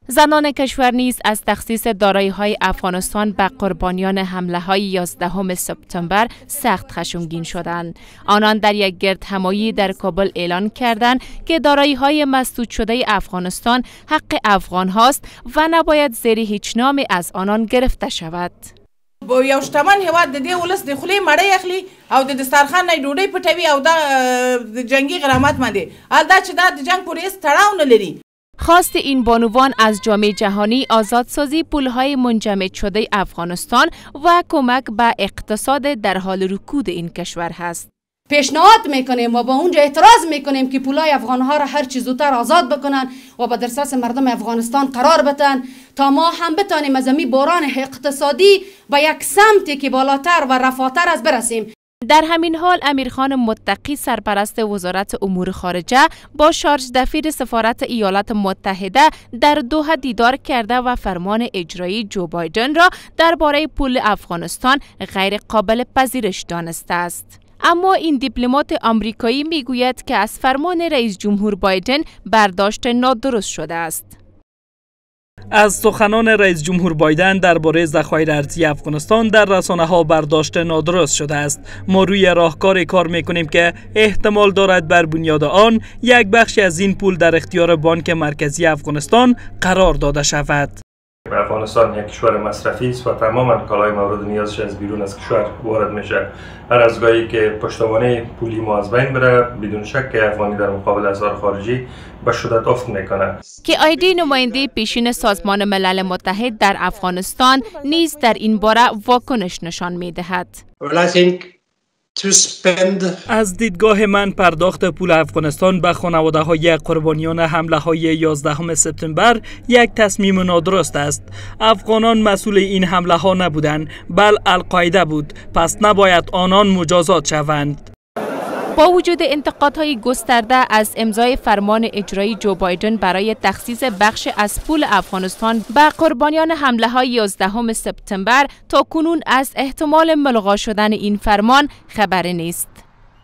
زنان کشور نیز از تخصیص دارایی‌های افغانستان به قربانیان حمله‌های 11 سپتامبر سخت خشمگین شدند. آنان در یک گردهمایی در کابل اعلان کردند که دارایی‌های مسدود شده افغانستان حق افغان هاست و نباید زیر هیچ نامی از آنان گرفته شود. یو شتمن هیواد د دې ولس د خولې مړی اخلي او د دسترخوان نه ډوډۍ پټوي او د جنگي غرامت باندې دا چې دا د جنگ پورې هیڅ تړاو نه لري. خواست این بانوان از جامعه جهانی آزادسازی پولهای منجمد شده افغانستان و کمک به اقتصاد در حال رکود این کشور هست. پیشنهاد میکنیم و با اونجا اعتراض میکنیم که پولای افغانها را هر چه زودتر آزاد بکنن و به دسترس مردم افغانستان قرار بدن تا ما هم بتانیم از این بحران اقتصادی به یک سمتی که بالاتر و رفاه‌تر از برسیم. در همین حال امیرخان متقی سرپرست وزارت امور خارجه با شارژ دفیر سفارت ایالات متحده در دوحه دیدار کرده و فرمان اجرایی جو بایدن را درباره پول افغانستان غیر قابل پذیرش دانسته است. اما این دیپلمات آمریکایی میگوید که از فرمان رئیس جمهور بایدن برداشت نادرست شده است. از سخنان رئیس جمهور بایدن درباره ذخایر ارزی افغانستان در رسانه‌ها برداشت نادرست شده است. ما روی راهکار کار می‌کنیم که احتمال دارد بر بنیاد آن یک بخشی از این پول در اختیار بانک مرکزی افغانستان قرار داده شود. افغانستان یک کشور مصرفی است و تماما کالای مورد نیازش از بیرون از کشور وارد میشه. هر از گاهی که پشتوانه پولی ما از بین بره بدون شک افغانی در مقابل اسعار خارجی به شدت افت میکنه. که آیدی نماینده پیشین سازمان ملل متحد در افغانستان نیز در این باره واکنش نشان میدهد. از دیدگاه من پرداخت پول افغانستان به خانواده های قربانیان حمله های 11 سپتامبر یک تصمیم نادرست است. افغانان مسئول این حمله ها نبودند، بل القاعده بود، پس نباید آنان مجازات شوند. با وجود انتقادهای گسترده از امضای فرمان اجرایی جو بایدن برای تخصیص بخش از پول افغانستان به قربانیان حمله های 11 سپتامبر، تا کنون از احتمال ملغا شدن این فرمان خبری نیست.